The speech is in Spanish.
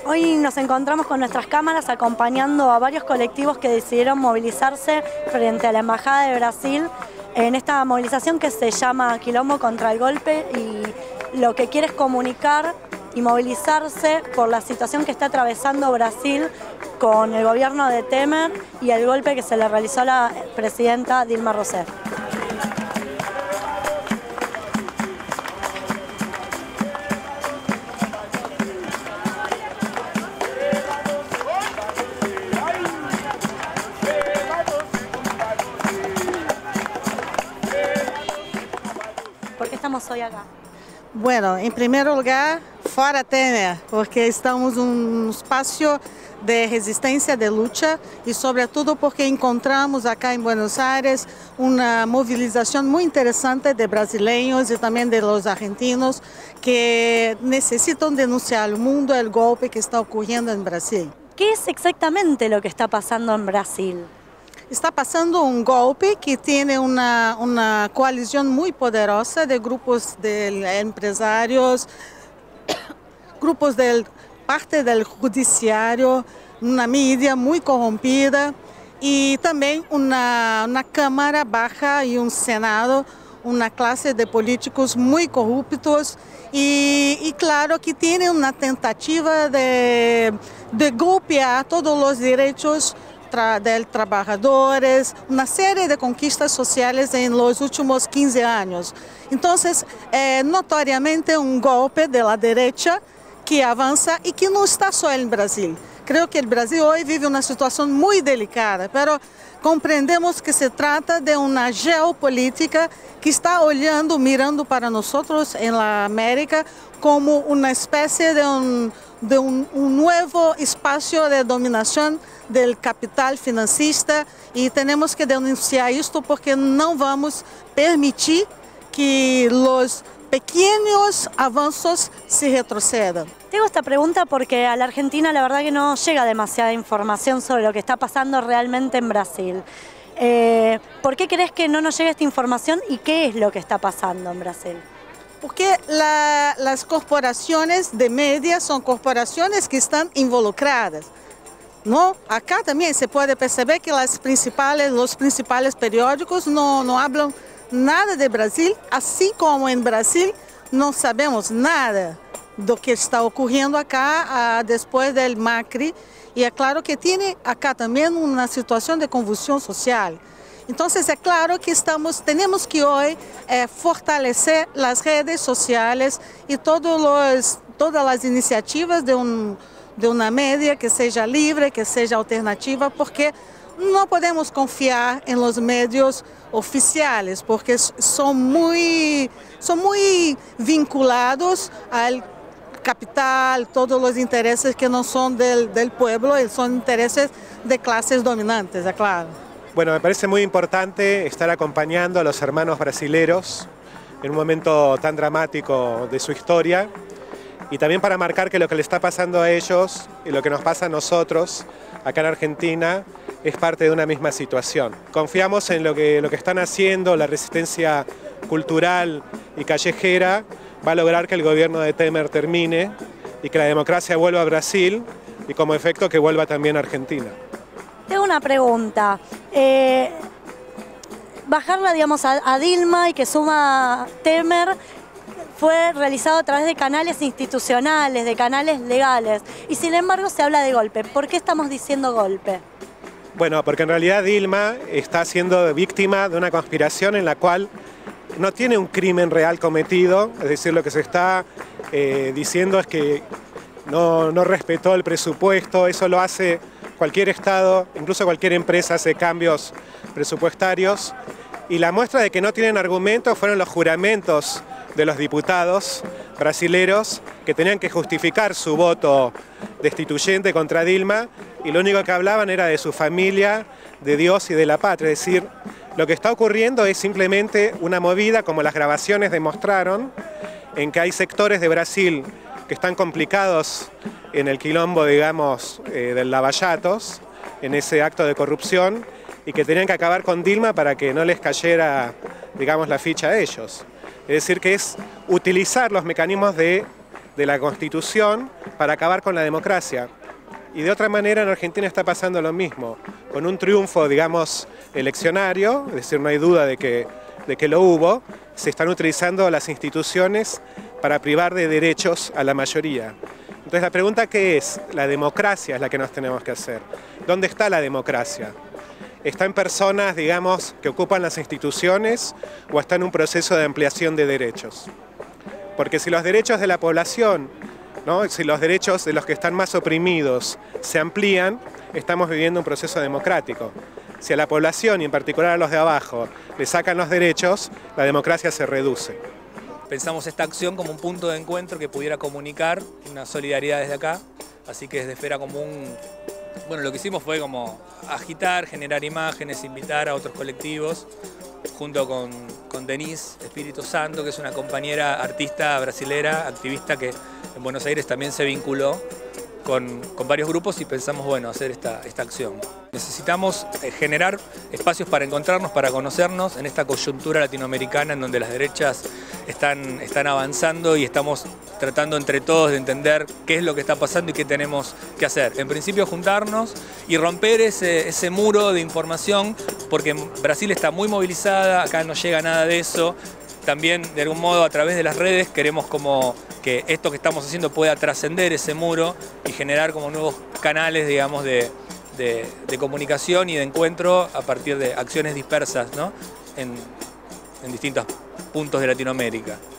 Hoy nos encontramos con nuestras cámaras acompañando a varios colectivos que decidieron movilizarse frente a la Embajada de Brasil en esta movilización que se llama Quilombo contra el Golpe, y lo que quiere es comunicar y movilizarse por la situación que está atravesando Brasil con el gobierno de Temer y el golpe que se le realizó a la presidenta Dilma Rousseff. ¿Por qué estamos hoy acá? Bueno, em primeiro lugar, fora Temer, porque estamos num espaço de resistência, de luta, e sobretudo porque encontramos acá em Buenos Aires uma movilização muito interessante de brasileiros e também de los argentinos que necessitam denunciar ao mundo o golpe que está ocorrendo em Brasil. ¿Qué es exactamente lo que está pasando en Brasil? Está passando um golpe que tem uma coalizão muito poderosa de grupos de empresários, grupos de parte do judiciário, uma mídia muito corrompida e também uma Câmara Baixa e um Senado, uma classe de políticos muito corruptos e claro que tem uma tentativa de golpear todos os direitos de trabajadores, una serie de conquistas sociales en los últimos 15 años. Entonces, notoriamente un golpe de la derecha que avanza y que no está solo en Brasil. Creo que el Brasil hoy vive una situación muy delicada, pero compreendemos que se trata de una geopolítica que está mirando para nosotros en la América como una especie de un nuevo espacio de dominación del capital financista, y tenemos que denunciar esto porque no vamos a permitir que los pequeños avances se retrocedan. Tengo esta pregunta porque a la Argentina la verdad que no llega demasiada información sobre lo que está pasando realmente en Brasil. ¿Por qué crees que no nos llega esta información y qué es lo que está pasando en Brasil? Porque las corporaciones de media son corporaciones que están involucradas. ¿No? Acá también se puede perceber que los principales periódicos no hablan nada de Brasil, así como en Brasil no sabemos nada de lo que está ocurriendo acá después del Macri, y es claro que tiene acá también una situación de convulsión social. Entonces es claro que tenemos que hoy fortalecer las redes sociales y todas las iniciativas de una media que seja livre, que seja alternativa, porque não podemos confiar em los medios oficiais, porque são muito vinculados ao capital, todos os interesses que não são del pueblo, são interesses de clases dominantes, é claro. Bueno, me parece muy importante estar acompañando a los hermanos brasileros en un momento tan dramático de su historia, y también para marcar que lo que le está pasando a ellos y lo que nos pasa a nosotros acá en Argentina es parte de una misma situación. Confiamos en lo que están haciendo, la resistencia cultural y callejera va a lograr que el gobierno de Temer termine y que la democracia vuelva a Brasil, y como efecto que vuelva también a Argentina. Tengo una pregunta. Bajarla, digamos, a Dilma y que suma Temer fue realizado a través de canales institucionales, de canales legales, y sin embargo se habla de golpe. ¿Por qué estamos diciendo golpe? Bueno, porque en realidad Dilma está siendo víctima de una conspiración en la cual no tiene un crimen real cometido, es decir, lo que se está diciendo es que no respetó el presupuesto. Eso lo hace cualquier Estado, incluso cualquier empresa hace cambios presupuestarios, y la muestra de que no tienen argumentos fueron los juramentos de los diputados brasileros que tenían que justificar su voto destituyente contra Dilma, y lo único que hablaban era de su familia, de Dios y de la patria. Es decir, lo que está ocurriendo es simplemente una movida, como las grabaciones demostraron, en que hay sectores de Brasil que están complicados en el quilombo, digamos, del Lava Jatos, en ese acto de corrupción, y que tenían que acabar con Dilma para que no les cayera, digamos, la ficha a ellos. Es decir, que es utilizar los mecanismos de de la Constitución para acabar con la democracia. Y de otra manera en Argentina está pasando lo mismo, con un triunfo, digamos, eleccionario, es decir, no hay duda de que lo hubo, se están utilizando las instituciones para privar de derechos a la mayoría. Entonces la pregunta ¿qué es? La democracia es la que nos tenemos que hacer. ¿Dónde está la democracia? ¿Está en personas, digamos, que ocupan las instituciones o está en un proceso de ampliación de derechos? Porque si los derechos de la población, ¿no?, si los derechos de los que están más oprimidos se amplían, estamos viviendo un proceso democrático. Si a la población, y en particular a los de abajo, le sacan los derechos, la democracia se reduce. Pensamos esta acción como un punto de encuentro que pudiera comunicar una solidaridad desde acá, así que desde Esfera Común, bueno, lo que hicimos fue como agitar, generar imágenes, invitar a otros colectivos, junto con Denise Espíritu Santo, que es una compañera artista brasilera, activista que en Buenos Aires también se vinculó con varios grupos y pensamos, bueno, hacer esta acción. Necesitamos generar espacios para encontrarnos, para conocernos en esta coyuntura latinoamericana en donde las derechas están avanzando y estamos tratando entre todos de entender qué es lo que está pasando y qué tenemos que hacer. En principio juntarnos y romper ese muro de información, porque Brasil está muy movilizada, acá no llega nada de eso. También, de algún modo, a través de las redes queremos como que esto que estamos haciendo pueda trascender ese muro y generar como nuevos canales, digamos, de comunicación y de encuentro a partir de acciones dispersas, ¿no?, en distintos puntos de Latinoamérica.